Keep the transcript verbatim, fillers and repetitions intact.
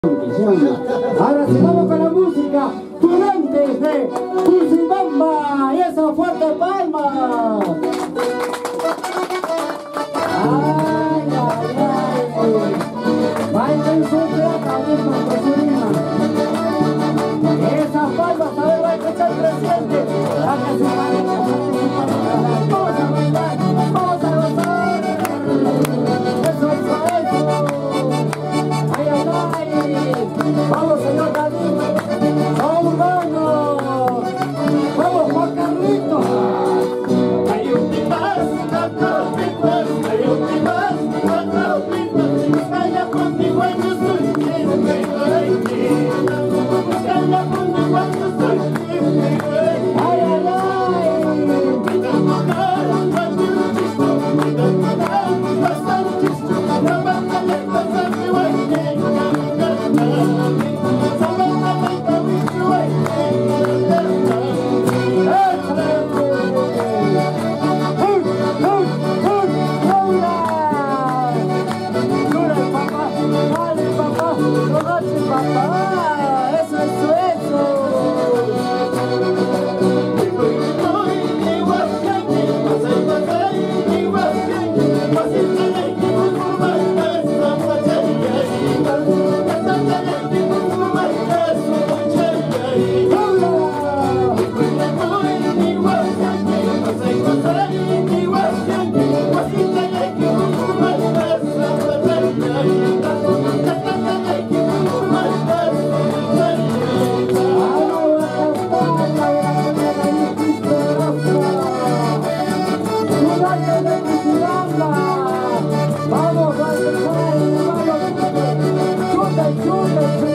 Ahora sí vamos con la música Turantes de Cursibamba y esa fuerte palma. Ay, ay, ay. Bailen su plata, mismo con su rima. Esas palmas, a ver, va a escuchar presente. Hagan su palma, vamos a bailar, vamos a gozar. Eso es para eso. Ay, ay, ay. Vamos, señor David. Vamos, vamos. Vamos, Juan Carlitos. Hay un pipas, cuatro pipas, hay un pipas, cuatro pipas. Calla conmigo, yo soy quien me duele. Calla conmigo, yo soy quien me duele. Ay, ay, ay. Me da morar, cuando lo visto, me da morar, bastante chisto. La banda le pasa mi guay, Vamos a empezar, vamos, chuta, chuta, chuta.